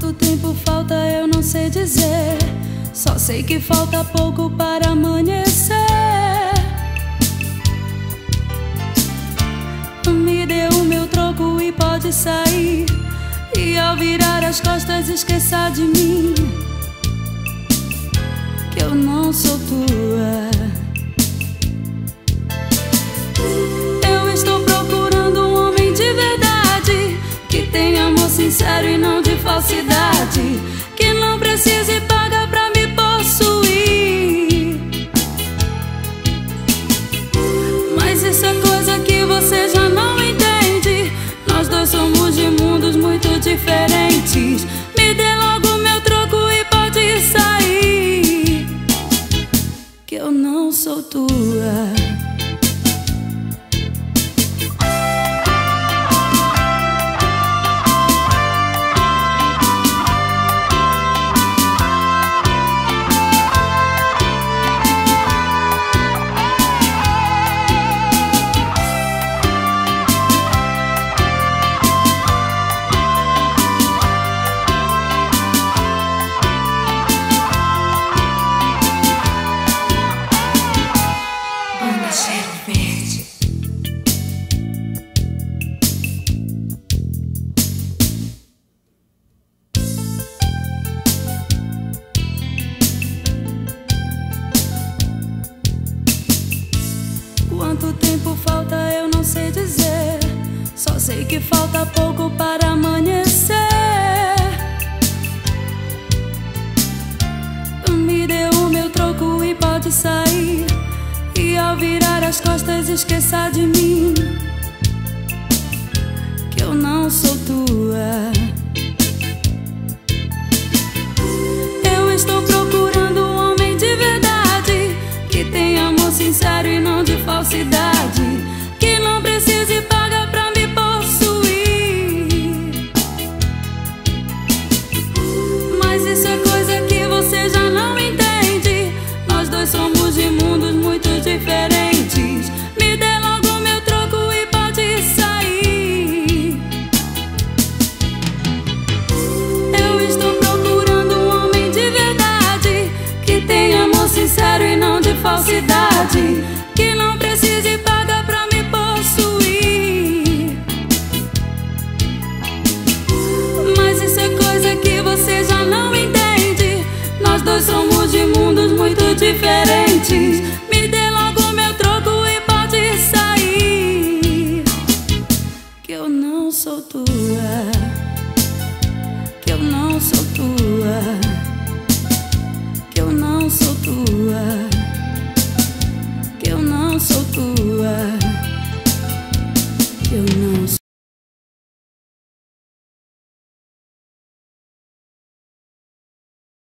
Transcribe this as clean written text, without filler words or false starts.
Quanto tempo falta eu não sei dizer, só sei que falta pouco para amanhecer. Me dê o meu troco e pode sair, e ao virar as costas esqueça de mim, que eu não sou tua. Eu estou procurando um homem de verdade, que tenha amor sincero e não de falsidade, que não precise pagar pra me possuir. Mas isso é coisa que você já não entende, nós dois somos de mundos muito diferentes. Me dê logo meu troco e pode sair, que eu não sou tua. Quanto tempo falta eu não sei dizer, só sei que falta pouco para amanhecer. Me dê o meu troco e pode sair, e ao virar as costas esqueça de mim, que eu não sou tua. Eu estou procurando um homem de verdade, que tenha amor sincero e não de falsidade, que não precise pagar pra me possuir. Mas isso é coisa que você já não entende, nós dois somos de mundos muito diferentes. Me dê logo meu troco e pode sair. Eu estou procurando um homem de verdade, que tenha amor sincero e não de falsidade,